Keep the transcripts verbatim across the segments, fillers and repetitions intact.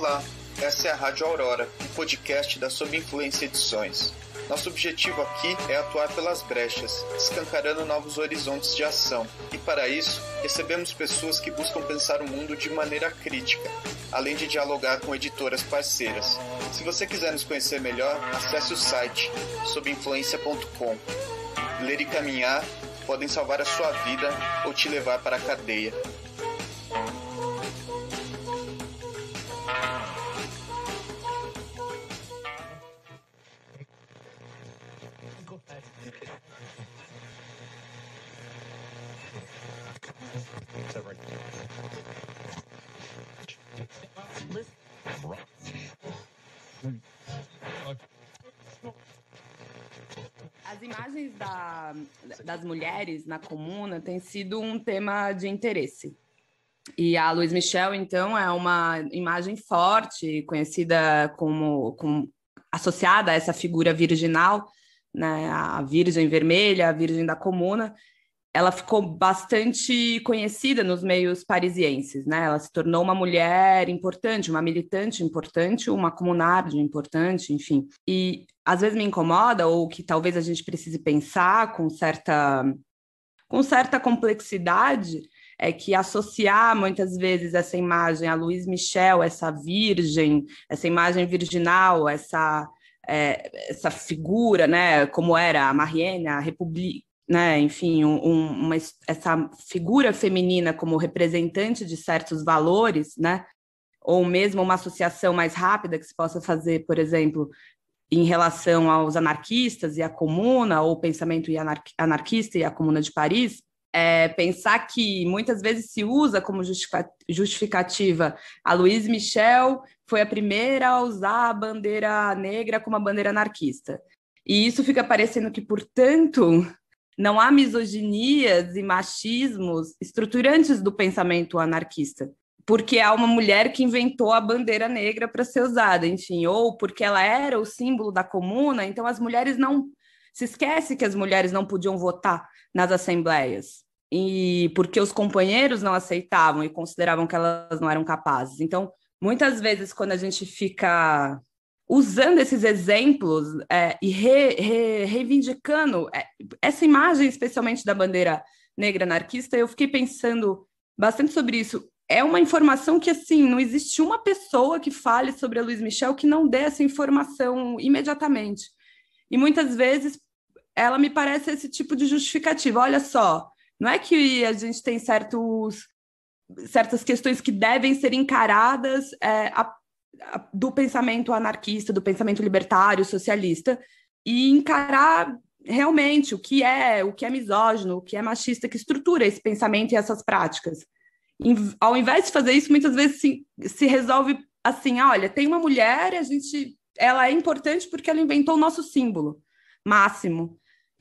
Olá, essa é a Rádio Aurora, um podcast da Sob Influência Edições. Nosso objetivo aqui é atuar pelas brechas, escancarando novos horizontes de ação. E para isso, recebemos pessoas que buscam pensar o mundo de maneira crítica, além de dialogar com editoras parceiras. Se você quiser nos conhecer melhor, acesse o site sob influência ponto com. Ler e caminhar podem salvar a sua vida ou te levar para a cadeia. As imagens da, das mulheres na comuna têm sido um tema de interesse. E a Louise Michel, então, é uma imagem forte, conhecida como, como associada a essa figura virginal, né, a Virgem Vermelha, a Virgem da Comuna. Ela ficou bastante conhecida nos meios parisienses, né? Ela se tornou uma mulher importante, uma militante importante, uma comunarde importante, enfim. E às vezes me incomoda, ou que talvez a gente precise pensar com certa, com certa complexidade, é que associar muitas vezes essa imagem a Louise Michel, essa virgem, essa imagem virginal, essa, é, essa figura, né? Como era a Marianne, a República, né, enfim, um, uma, essa figura feminina como representante de certos valores, né, ou mesmo uma associação mais rápida que se possa fazer, por exemplo, em relação aos anarquistas e à comuna, ou o pensamento anarquista e a Comuna de Paris, é pensar que muitas vezes se usa como justificativa a Louise Michel foi a primeira a usar a bandeira negra como a bandeira anarquista. E isso fica parecendo que, portanto, não há misoginias e machismos estruturantes do pensamento anarquista, porque há uma mulher que inventou a bandeira negra para ser usada, enfim, ou porque ela era o símbolo da comuna, então as mulheres não... Se esquece que as mulheres não podiam votar nas assembleias, e porque os companheiros não aceitavam e consideravam que elas não eram capazes. Então, muitas vezes, quando a gente fica usando esses exemplos é, e re, re, reivindicando é, essa imagem, especialmente da bandeira negra anarquista, eu fiquei pensando bastante sobre isso. É uma informação que, assim, não existe uma pessoa que fale sobre a Louise Michel que não dê essa informação imediatamente. E muitas vezes ela me parece esse tipo de justificativa. Olha só, não é que a gente tem certos, certas questões que devem ser encaradas é, a do pensamento anarquista, do pensamento libertário, socialista, e encarar realmente o que é, o que é misógino, o que é machista, que estrutura esse pensamento e essas práticas. E, ao invés de fazer isso, muitas vezes se, se resolve assim, olha, tem uma mulher, a gente, ela é importante porque ela inventou o nosso símbolo máximo.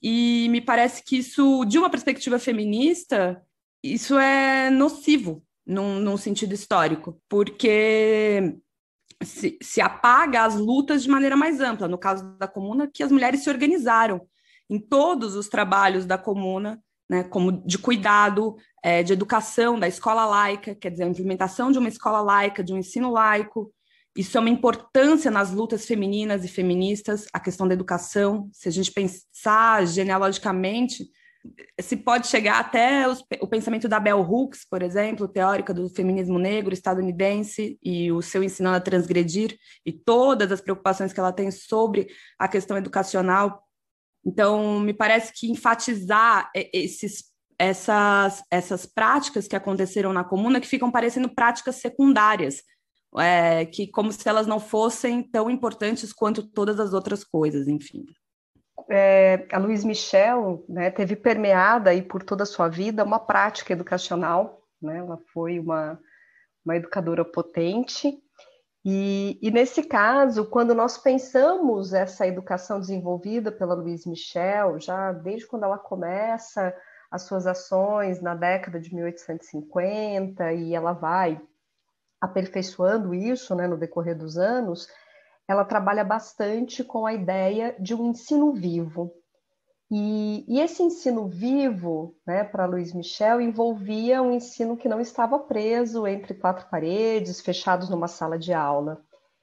E me parece que isso, de uma perspectiva feminista, isso é nocivo, num, num sentido histórico, porque Se, se apaga as lutas de maneira mais ampla. No caso da comuna, que as mulheres se organizaram em todos os trabalhos da comuna, né, como de cuidado, é, de educação, da escola laica, quer dizer, a implementação de uma escola laica, de um ensino laico. Isso é uma importância nas lutas femininas e feministas, a questão da educação. Se a gente pensar genealogicamente, se pode chegar até os, o pensamento da Bell Hooks, por exemplo, teórica do feminismo negro estadunidense, e o seu Ensinando a Transgredir, e todas as preocupações que ela tem sobre a questão educacional. Então, me parece que enfatizar esses, essas, essas práticas que aconteceram na comuna, que ficam parecendo práticas secundárias, é, que como se elas não fossem tão importantes quanto todas as outras coisas, enfim. É, a Louise Michel, né, teve permeada aí por toda a sua vida uma prática educacional, né, ela foi uma, uma educadora potente, e, e nesse caso, quando nós pensamos essa educação desenvolvida pela Louise Michel, já desde quando ela começa as suas ações na década de mil oitocentos e cinquenta, e ela vai aperfeiçoando isso, né, no decorrer dos anos, ela trabalha bastante com a ideia de um ensino vivo. E, e esse ensino vivo, né, para Luiz Michel, envolvia um ensino que não estava preso entre quatro paredes, fechados numa sala de aula.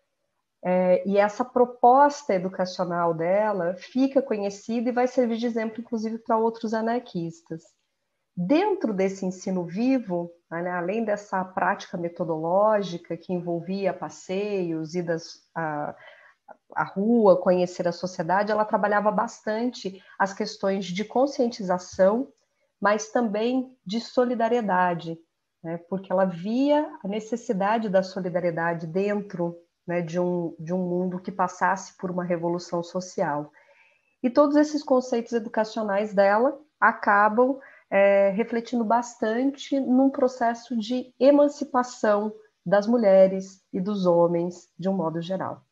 É, e essa proposta educacional dela fica conhecida e vai servir de exemplo, inclusive, para outros anarquistas. Dentro desse ensino vivo, né, além dessa prática metodológica que envolvia passeios, idas a, a rua, conhecer a sociedade, ela trabalhava bastante as questões de conscientização, mas também de solidariedade, né, porque ela via a necessidade da solidariedade dentro, né, de, um, de um mundo que passasse por uma revolução social. E todos esses conceitos educacionais dela acabam é, refletindo bastante num processo de emancipação das mulheres e dos homens, de um modo geral.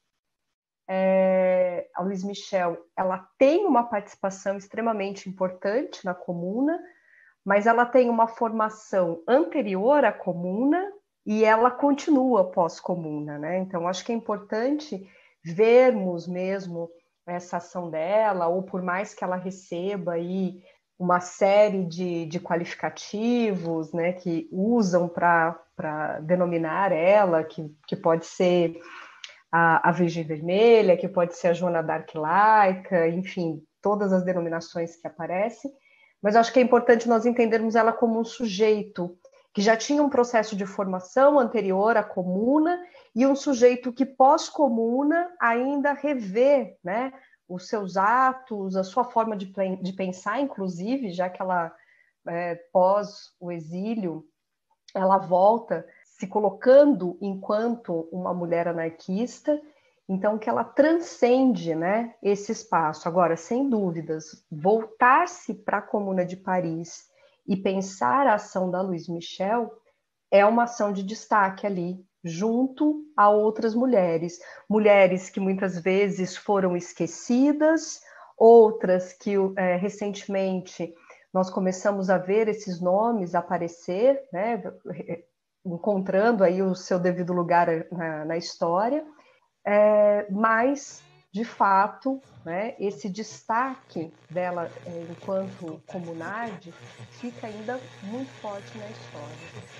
É, a Luiz Michel, ela tem uma participação extremamente importante na Comuna, mas ela tem uma formação anterior à Comuna e ela continua pós-Comuna, né? Então, acho que é importante vermos mesmo essa ação dela, ou por mais que ela receba aí uma série de, de qualificativos, né, que usam para denominar ela, que, que pode ser a, a Virgem Vermelha, que pode ser a Joana d'Arc laica, enfim, todas as denominações que aparecem, mas eu acho que é importante nós entendermos ela como um sujeito que já tinha um processo de formação anterior à Comuna e um sujeito que pós-Comuna ainda revê, né, os seus atos, a sua forma de, de pensar, inclusive, já que ela, é, pós o exílio, ela volta se colocando enquanto uma mulher anarquista, então que ela transcende, né, esse espaço. Agora, sem dúvidas, voltar-se para a Comuna de Paris e pensar a ação da Luiz Michel é uma ação de destaque ali, junto a outras mulheres. Mulheres que muitas vezes foram esquecidas, outras que é, recentemente nós começamos a ver esses nomes aparecer, né, encontrando aí o seu devido lugar na, na história, é, mas, de fato, né, esse destaque dela é, enquanto comunarde fica ainda muito forte na história.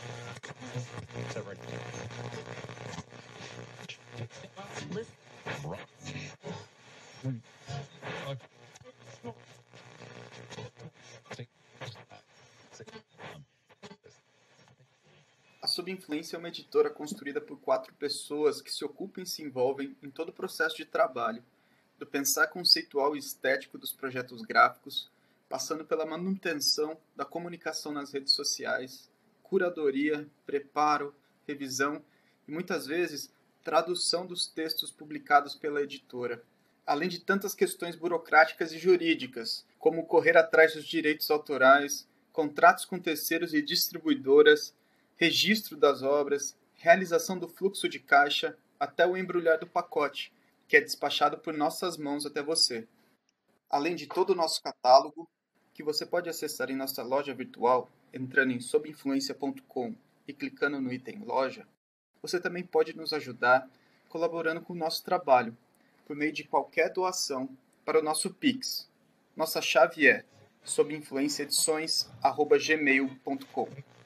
A Sob Influência é uma editora construída por quatro pessoas que se ocupam e se envolvem em todo o processo de trabalho, do pensar conceitual e estético dos projetos gráficos, passando pela manutenção da comunicação nas redes sociais, curadoria, preparo, revisão e, muitas vezes, tradução dos textos publicados pela editora, além de tantas questões burocráticas e jurídicas, como correr atrás dos direitos autorais, contratos com terceiros e distribuidoras, registro das obras, realização do fluxo de caixa, até o embrulhar do pacote, que é despachado por nossas mãos até você. Além de todo o nosso catálogo, que você pode acessar em nossa loja virtual, entrando em sob influência ponto com e clicando no item Loja, você também pode nos ajudar colaborando com o nosso trabalho, por meio de qualquer doação para o nosso Pix. Nossa chave é sob influência edições arroba gmail ponto com.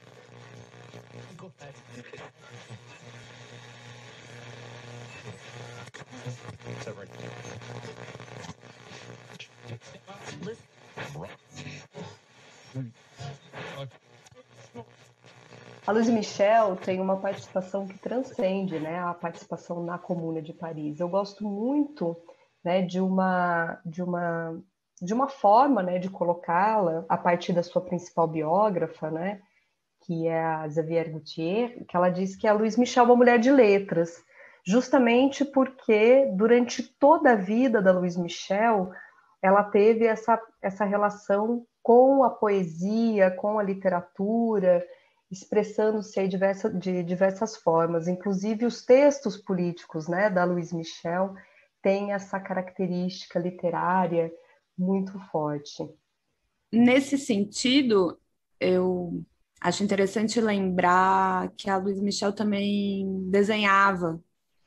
A Luiz Michel tem uma participação que transcende, né, a participação na Comuna de Paris. Eu gosto muito, né, de uma de uma de uma forma, né, de colocá-la a partir da sua principal biógrafa, né, que é a Xavier Gauthier, que ela diz que a Luiz Michel é uma mulher de letras, justamente porque durante toda a vida da Luiz Michel ela teve essa essa relação com a poesia, com a literatura, expressando-se de, diversa, de diversas formas. Inclusive, os textos políticos, né, da Luiz Michel têm essa característica literária muito forte. Nesse sentido, eu acho interessante lembrar que a Luiz Michel também desenhava,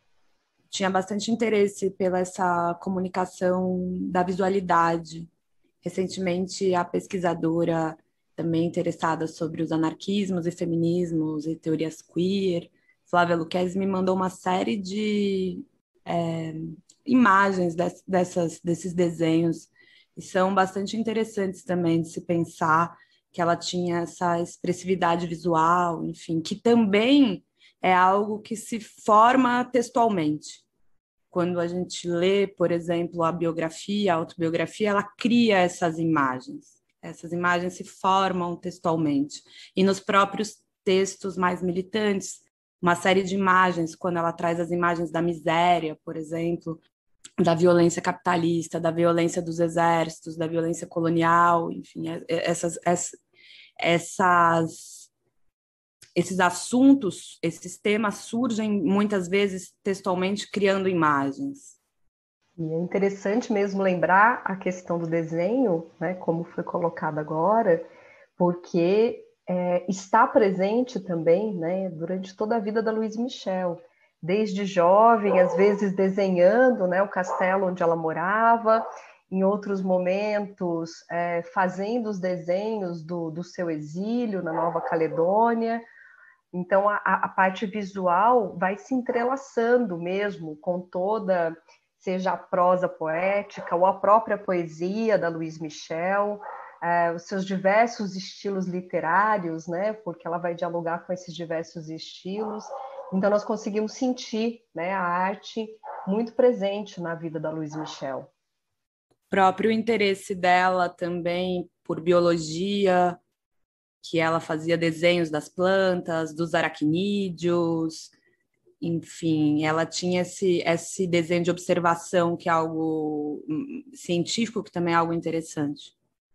tinha bastante interesse pela essa comunicação da visualidade. Recentemente, a pesquisadora também interessada sobre os anarquismos e feminismos e teorias queer, Flávia Lucchesi, me mandou uma série de é, imagens des, dessas, desses desenhos, e são bastante interessantes também de se pensar que ela tinha essa expressividade visual, enfim, que também é algo que se forma textualmente. Quando a gente lê, por exemplo, a biografia, a autobiografia, ela cria essas imagens. Essas imagens se formam textualmente. E nos próprios textos mais militantes, uma série de imagens, quando ela traz as imagens da miséria, por exemplo, da violência capitalista, da violência dos exércitos, da violência colonial, enfim, essas, essas, esses assuntos, esses temas surgem muitas vezes textualmente criando imagens. E é interessante mesmo lembrar a questão do desenho, né, como foi colocado agora, porque é, está presente também, né, durante toda a vida da Louise Michel, desde jovem, às vezes desenhando, né, o castelo onde ela morava, em outros momentos é, fazendo os desenhos do, do seu exílio na Nova Caledônia. Então, a, a parte visual vai se entrelaçando mesmo com toda, seja a prosa poética ou a própria poesia da Louise Michel, é, os seus diversos estilos literários, né, porque ela vai dialogar com esses diversos estilos. Então, nós conseguimos sentir, né, a arte muito presente na vida da Louise Michel. O próprio interesse dela também por biologia, que ela fazia desenhos das plantas, dos aracnídeos, enfim, ela tinha esse, esse desenho de observação, que é algo científico, que também é algo interessante.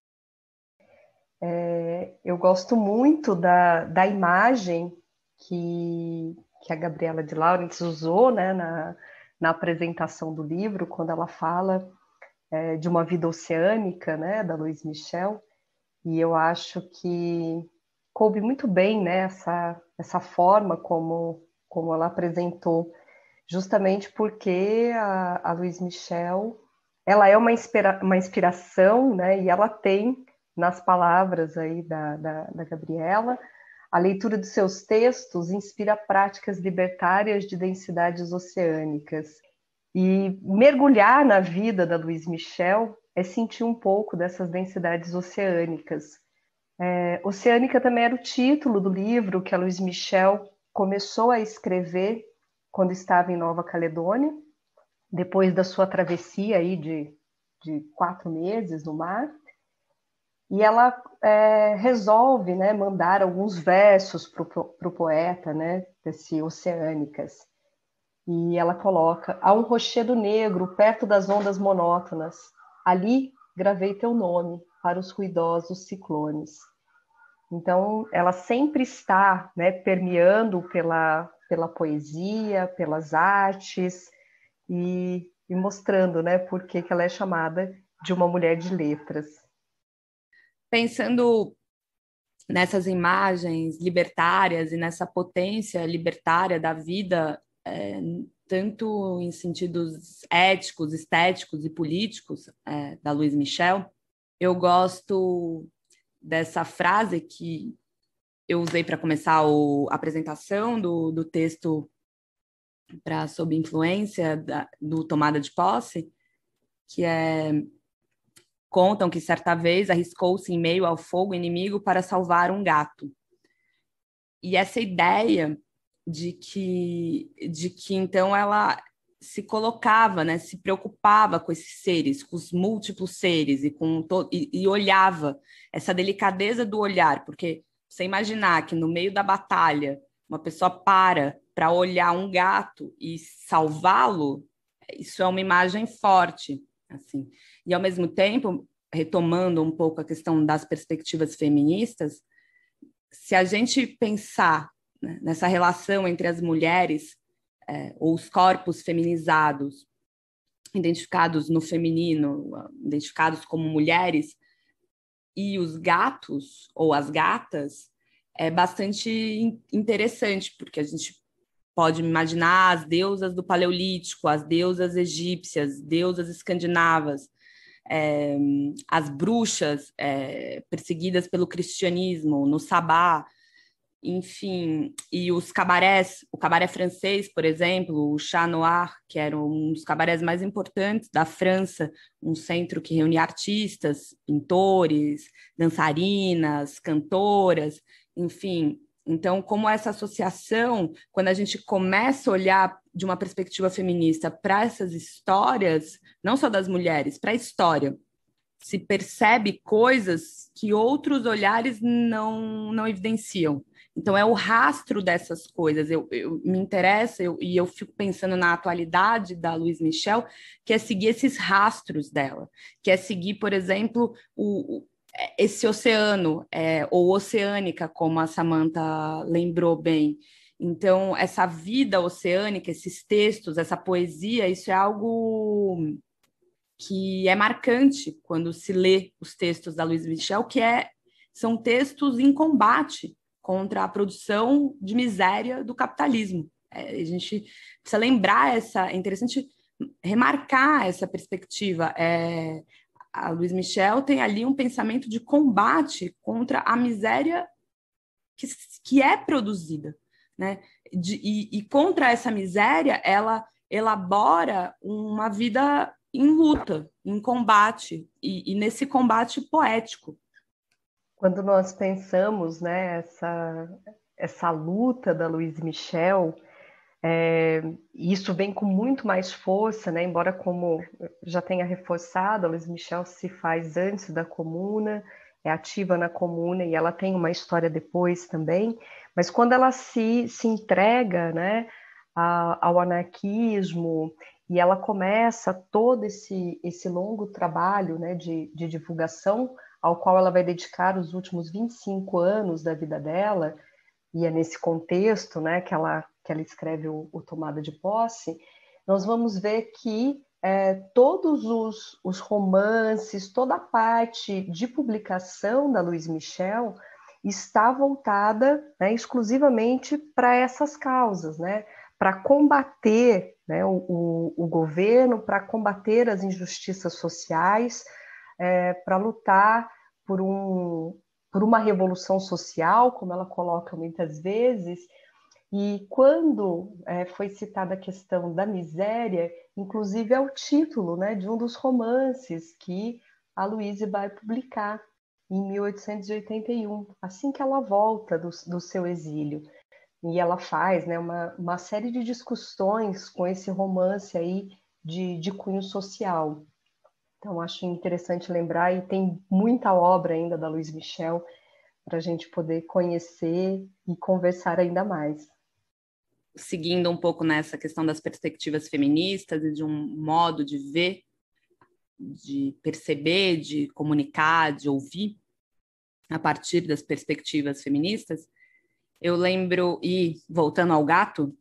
É, eu gosto muito da, da imagem que, que a Gabriela de Laurentiis usou, né, na, na apresentação do livro, quando ela fala é, de uma vida oceânica, né, da Louise Michel. E eu acho que coube muito bem, né, essa, essa forma como, como ela apresentou, justamente porque a, a Louise Michel, ela é uma, inspira, uma inspiração, né, e ela tem, nas palavras aí da, da, da Gabriela, a leitura de seus textos inspira práticas libertárias de densidades oceânicas. E mergulhar na vida da Louise Michel é sentir um pouco dessas densidades oceânicas. É, Oceânica também era o título do livro que a Louise Michel começou a escrever quando estava em Nova Caledônia, depois da sua travessia aí de, de quatro meses no mar. E ela é, resolve, né, mandar alguns versos para o poeta, né, desse Oceânicas. E ela coloca: há um rochedo negro perto das ondas monótonas. Ali gravei teu nome para os ruidosos ciclones. Então, ela sempre está, né, permeando pela, pela poesia, pelas artes e, e mostrando, né, por que ela é chamada de uma mulher de letras. Pensando nessas imagens libertárias e nessa potência libertária da vida, é, tanto em sentidos éticos, estéticos e políticos, é, da Louise Michel, eu gosto dessa frase que eu usei para começar o, a apresentação do, do texto para Sob Influência, da, do Tomada de Posse, que é: contam que certa vez arriscou-se em meio ao fogo inimigo para salvar um gato. E essa ideia de que, de que então ela se colocava, né, se preocupava com esses seres, com os múltiplos seres, e, com to- e, e olhava essa delicadeza do olhar, porque você imaginar que no meio da batalha uma pessoa para para olhar um gato e salvá-lo, isso é uma imagem forte, assim. E, ao mesmo tempo, retomando um pouco a questão das perspectivas feministas, se a gente pensar, né, nessa relação entre as mulheres, é, ou os corpos feminizados, identificados no feminino, identificados como mulheres, e os gatos ou as gatas, é bastante interessante, porque a gente pode imaginar as deusas do Paleolítico, as deusas egípcias, deusas escandinavas, é, as bruxas é, perseguidas pelo cristianismo no Sabá, enfim, e os cabarés, o cabaré francês, por exemplo, o Chat Noir, que era um dos cabarés mais importantes da França, um centro que reunia artistas, pintores, dançarinas, cantoras, enfim. Então, como essa associação, quando a gente começa a olhar de uma perspectiva feminista para essas histórias, não só das mulheres, para a história, se percebe coisas que outros olhares não, não evidenciam. Então, é o rastro dessas coisas. Eu, eu me interessa eu, e eu fico pensando na atualidade da Louise Michel, que é seguir esses rastros dela, que é seguir, por exemplo, o, o, esse oceano, é, ou oceânica, como a Samantha lembrou bem. Então, essa vida oceânica, esses textos, essa poesia, isso é algo que é marcante quando se lê os textos da Louise Michel, que é, são textos em combate contra a produção de miséria do capitalismo. É, a gente precisa lembrar essa, é interessante remarcar essa perspectiva. É, a Louise Michel tem ali um pensamento de combate contra a miséria que, que é produzida, né? De, e, e contra essa miséria, ela elabora uma vida em luta, em combate, e, e nesse combate poético. Quando nós pensamos, né, essa, essa luta da Louise Michel, é, isso vem com muito mais força, né, embora, como já tenha reforçado, a Louise Michel se faz antes da Comuna, é ativa na Comuna e ela tem uma história depois também, mas quando ela se, se entrega, né, a, ao anarquismo, e ela começa todo esse, esse longo trabalho, né, de, de divulgação, ao qual ela vai dedicar os últimos vinte e cinco anos da vida dela, e é nesse contexto, né, que ela, que ela escreve o, o Tomada de Posse, nós vamos ver que é, todos os, os romances, toda a parte de publicação da Louise Michel está voltada, né, exclusivamente para essas causas, né, para combater, né, o, o, o governo, para combater as injustiças sociais, é, para lutar por, um, por uma revolução social, como ela coloca muitas vezes. E quando é, foi citada a questão da miséria, inclusive é o título, né, de um dos romances que a Louise vai publicar em mil oitocentos e oitenta e um, assim que ela volta do, do seu exílio. E ela faz, né, uma, uma série de discussões com esse romance aí de, de cunho social. Então, acho interessante lembrar, e tem muita obra ainda da Louise Michel para a gente poder conhecer e conversar ainda mais. Seguindo um pouco nessa questão das perspectivas feministas e de um modo de ver, de perceber, de comunicar, de ouvir, a partir das perspectivas feministas, eu lembro, e voltando ao gato,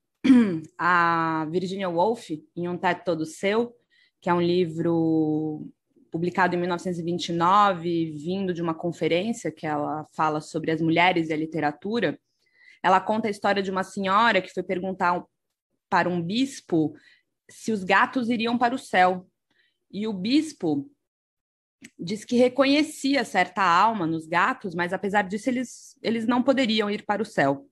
a Virginia Woolf, em Um Teto Todo Seu, que é um livro publicado em mil novecentos e vinte e nove, vindo de uma conferência que ela fala sobre as mulheres e a literatura. Ela conta a história de uma senhora que foi perguntar para um bispo se os gatos iriam para o céu. E o bispo diz que reconhecia certa alma nos gatos, mas apesar disso eles, eles não poderiam ir para o céu.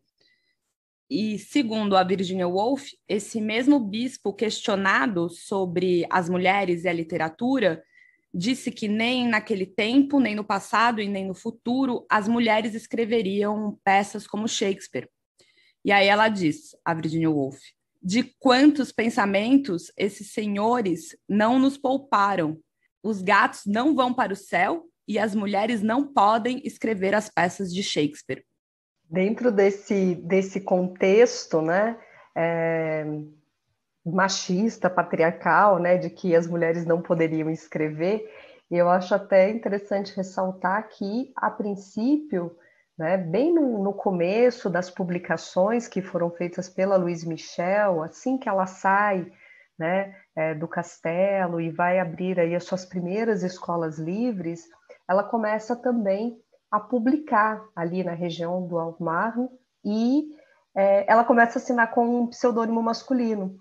E segundo a Virginia Woolf, esse mesmo bispo questionado sobre as mulheres e a literatura disse que nem naquele tempo, nem no passado e nem no futuro as mulheres escreveriam peças como Shakespeare. E aí ela diz, a Virginia Woolf, de quantos pensamentos esses senhores não nos pouparam. Os gatos não vão para o céu e as mulheres não podem escrever as peças de Shakespeare. Dentro desse, desse contexto, né, é, machista, patriarcal, né, de que as mulheres não poderiam escrever, eu acho até interessante ressaltar que, a princípio, né, bem no, no começo das publicações que foram feitas pela Louise Michel, assim que ela sai, né, é, do castelo e vai abrir aí as suas primeiras escolas livres, ela começa também a publicar ali na região do Alto Marne e é, ela começa a assinar com um pseudônimo masculino.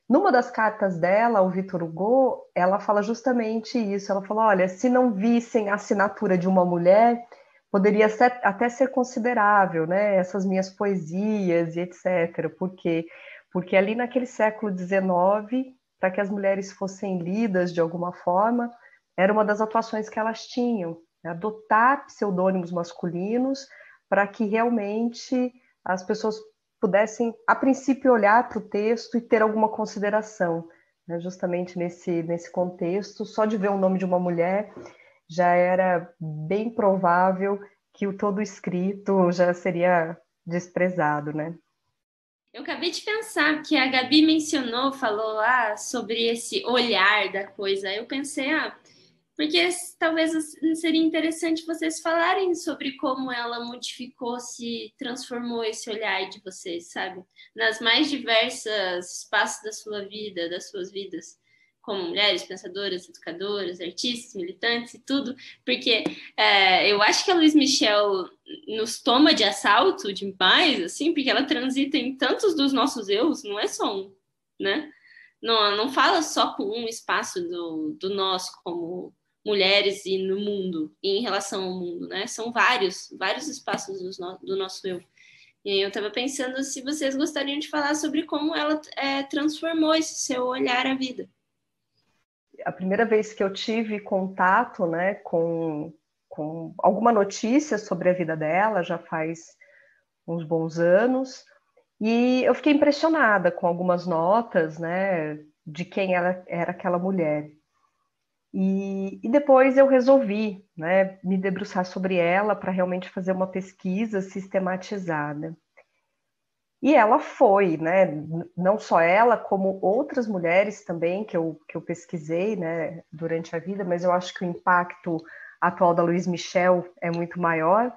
Numa das cartas dela, ao Victor Hugo, ela fala justamente isso. Ela fala, olha, se não vissem a assinatura de uma mulher, poderia ser, até ser considerável, né? Essas minhas poesias e etcétera. Por quê? Porque ali naquele século dezenove, para que as mulheres fossem lidas de alguma forma, era uma das atuações que elas tinham, né? Adotar pseudônimos masculinos para que realmente as pessoas pudessem, a princípio, olhar para o texto e ter alguma consideração, né? Justamente nesse, nesse contexto, só de ver o nome de uma mulher já era bem provável que o todo escrito já seria desprezado, né? Eu acabei de pensar que a Gabi mencionou, falou lá sobre esse olhar da coisa. Eu pensei, ah, porque talvez seria interessante vocês falarem sobre como ela modificou, se transformou esse olhar de vocês, sabe? Nas mais diversas espaços da sua vida, das suas vidas, como mulheres, pensadoras, educadoras, artistas, militantes e tudo, porque é, eu acho que a Louise Michel nos toma de assalto demais, assim, porque ela transita em tantos dos nossos eus, não é só um, né? Não, não fala só com um espaço do, do nós como mulheres e no mundo, e em relação ao mundo, né? São vários, vários espaços do, do nosso eu. E aí eu estava pensando se vocês gostariam de falar sobre como ela é, transformou esse seu olhar à vida. A primeira vez que eu tive contato, né, com, com alguma notícia sobre a vida dela, já faz uns bons anos, e eu fiquei impressionada com algumas notas, né, de quem ela era aquela mulher. E, e depois eu resolvi, né, me debruçar sobre ela para realmente fazer uma pesquisa sistematizada. E ela foi, né, não só ela, como outras mulheres também que eu, que eu pesquisei, né, durante a vida, mas eu acho que o impacto atual da Louise Michel é muito maior,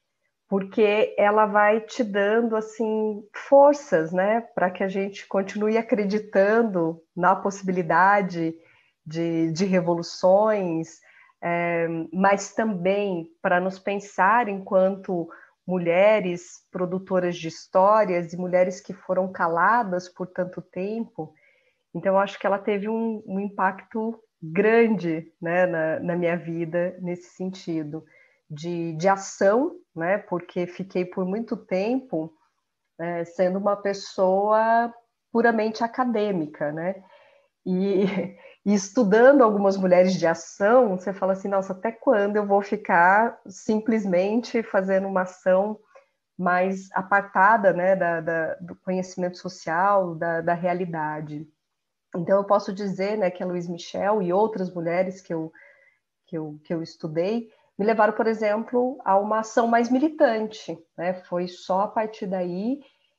porque ela vai te dando, assim, forças, né, para que a gente continue acreditando na possibilidade de, de revoluções, é, mas também para nos pensar enquanto mulheres produtoras de histórias e mulheres que foram caladas por tanto tempo. Então, eu acho que ela teve um, um impacto grande, né, na, na minha vida nesse sentido de, de ação, né, porque fiquei por muito tempo é, sendo uma pessoa puramente acadêmica, né, e, e estudando algumas mulheres de ação, você fala assim, nossa, até quando eu vou ficar simplesmente fazendo uma ação mais apartada, né, da, da, do conhecimento social, da, da realidade. Então, eu posso dizer, né, que a Louise Michel e outras mulheres que eu, que eu, que eu estudei me levaram, por exemplo, a uma ação mais militante, né? Foi só a partir daí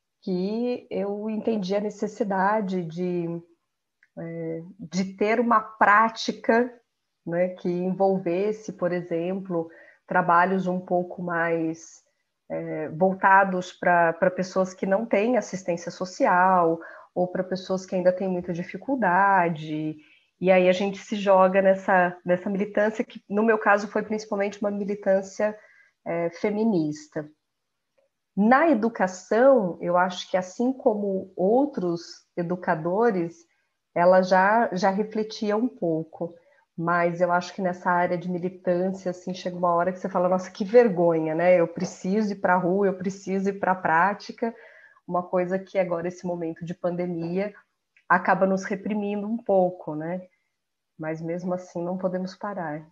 que eu entendi a necessidade de, é, de ter uma prática, né, que envolvesse, por exemplo, trabalhos um pouco mais é, voltados para pessoas que não têm assistência social ou para pessoas que ainda têm muita dificuldade. E aí a gente se joga nessa, nessa militância que, no meu caso, foi principalmente uma militância é, feminista. Na educação, eu acho que, assim como outros educadores, ela já, já refletia um pouco, mas eu acho que nessa área de militância, assim, chega uma hora que você fala, nossa, que vergonha, né? Eu preciso ir para a rua, eu preciso ir para a prática, uma coisa que agora, esse momento de pandemia, acaba nos reprimindo um pouco, né? Mas mesmo assim não podemos parar.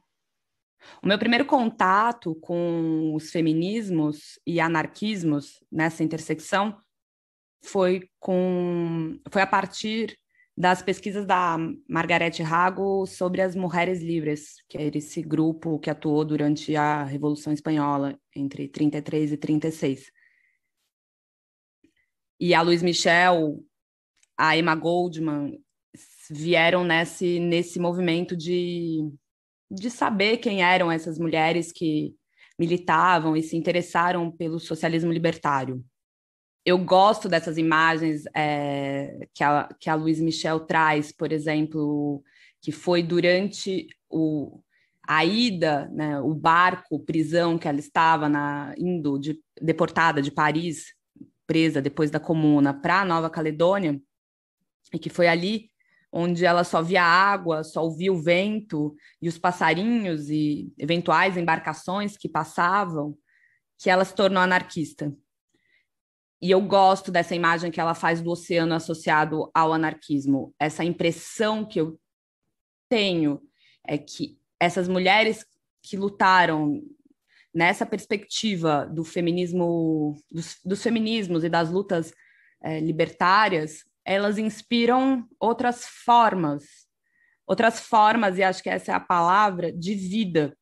O meu primeiro contato com os feminismos e anarquismos nessa intersecção foi, com, foi a partir das pesquisas da Margarete Rago sobre as Mulheres Livres, que é esse grupo que atuou durante a Revolução Espanhola, entre trinta e três e trinta e seis. E a Louise Michel, a Emma Goldman, vieram nesse, nesse movimento de, de saber quem eram essas mulheres que militavam e se interessaram pelo socialismo libertário. Eu gosto dessas imagens é, que, a, que a Louise Michel traz, por exemplo, que foi durante o, a ida, né, o barco, prisão que ela estava na, indo de, deportada de Paris, presa depois da Comuna, para a Nova Caledônia. e que foi ali onde ela só via água, só ouvia o vento e os passarinhos e eventuais embarcações que passavam, que ela se tornou anarquista. E eu gosto dessa imagem que ela faz do oceano associado ao anarquismo. Essa impressão que eu tenho é que essas mulheres que lutaram nessa perspectiva do feminismo, dos, dos feminismos e das lutas é, libertárias, elas inspiram outras formas, outras formas, e acho que essa é a palavra, de vida,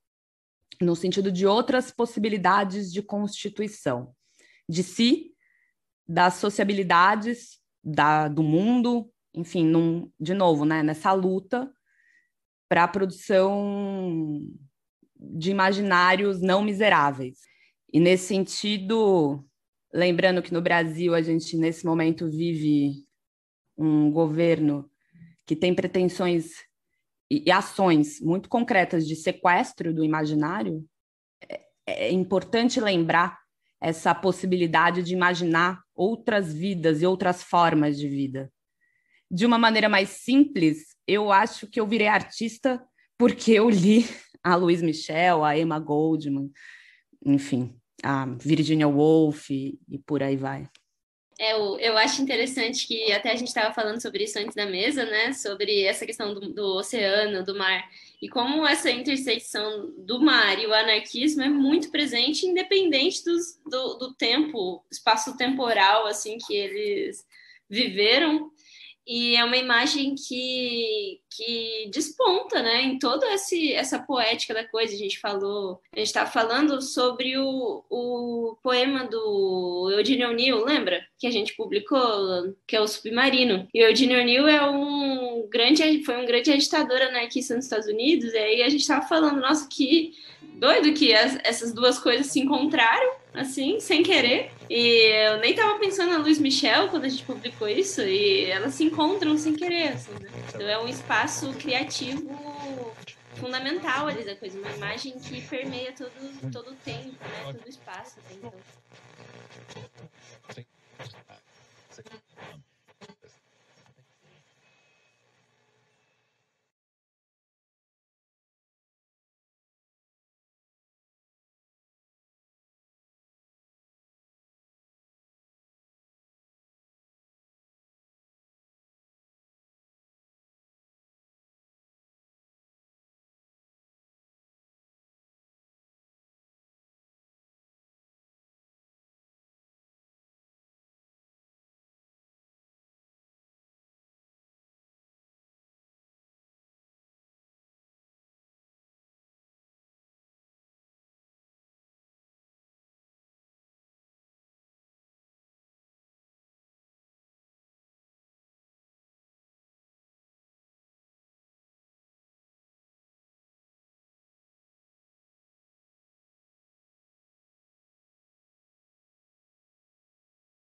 no sentido de outras possibilidades de constituição, de si, das sociabilidades da, do mundo, enfim, num, de novo, né, nessa luta para a produção de imaginários não miseráveis. E nesse sentido, lembrando que no Brasil a gente, nesse momento, vive um governo que tem pretensões e, e ações muito concretas de sequestro do imaginário, é, é importante lembrar essa possibilidade de imaginar outras vidas e outras formas de vida. De uma maneira mais simples, eu acho que eu virei artista porque eu li a Louise Michel, a Emma Goldman, enfim, a Virginia Woolf e, e por aí vai. É, eu, eu acho interessante que até a gente estava falando sobre isso antes da mesa, né? Sobre essa questão do, do oceano, do mar, e como essa intersecção do mar e o anarquismo é muito presente, independente dos, do, do tempo, espaço temporal, assim, que eles viveram. E é uma imagem que, que desponta, né, em toda esse, essa poética da coisa. A gente falou, a gente estava falando sobre o, o poema do Eugene O'Neill, lembra? Que a gente publicou, que é o Submarino. E o Eugene O'Neill é um grande, foi um grande agitador anarquista nos Estados Unidos, e aí a gente estava falando, nossa, que doido que as, essas duas coisas se encontraram, assim, sem querer. E eu nem tava pensando na Louise Michel quando a gente publicou isso, e elas se encontram sem querer, assim, né? Então é um espaço criativo fundamental ali da coisa, uma imagem que permeia todo, todo o tempo, né? Todo o espaço. Assim, então.